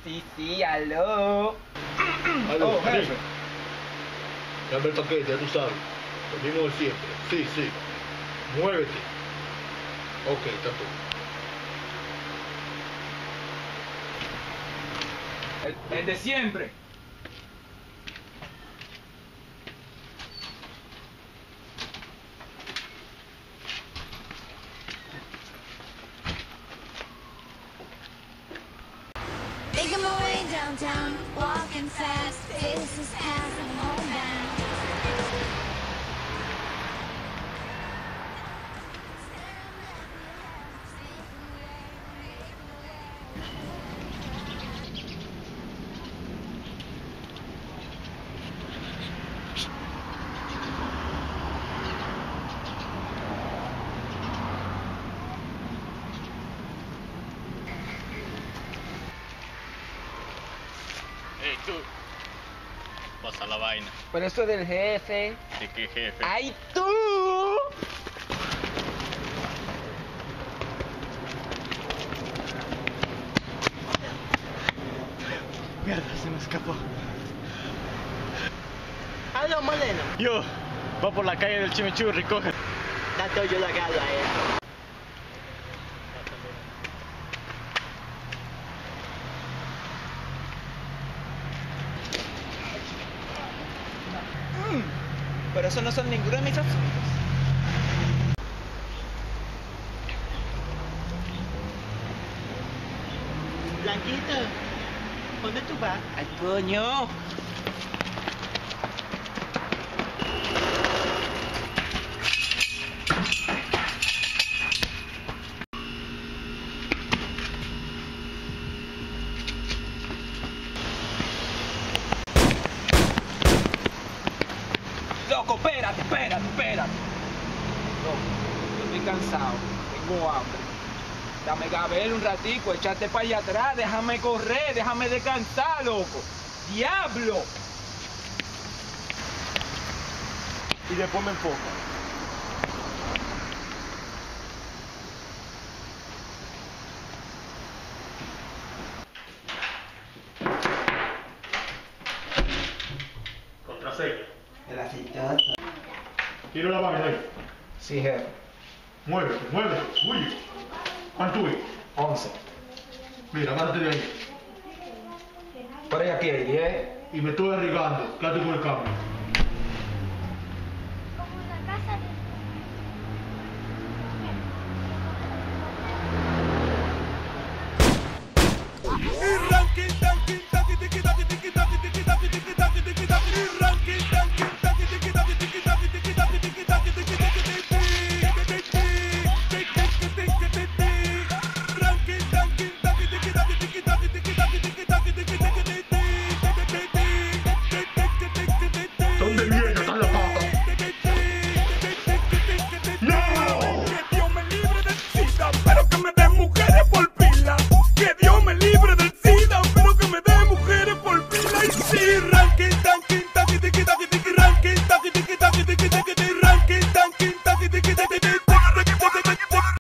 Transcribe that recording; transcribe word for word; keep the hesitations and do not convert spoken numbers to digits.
Sí, sí, aló. Aló, Oh, jefe. Dame el paquete, ya tú sabes. Lo mismo de siempre. Sí, sí. Muévete. Ok, está todo. El, el de siempre. Making my way downtown, walking fast, faces past and homebound. Hey, tú. Pasa la vaina. Pero eso del jefe. ¿De qué jefe? ¡Ay, tú! Mierda, se me escapó. Aló, Moreno. Yo, va por la calle del Chimichurri, coge. Dato yo la gala, eh. Pero eso no son ninguno de mis asuntos. Blanquito, ¿dónde tú vas? ¡Ay, coño! Loco, espérate, espérate, espérate. Loco, yo estoy cansado, tengo hambre. Dame Gabel un ratico, échate para allá atrás, déjame correr, déjame descansar, loco. ¡Diablo! Y después me enfoco. Contraseña. El aceitoso. Tiro la vaina ahí. Sí, jefe. Muévete, muévete. Uy. ¿Cuánto es? once. Mira, agárrate de ahí. Por ahí aquí hay diez. Y me estoy arriesgando. Quédate con el cambio.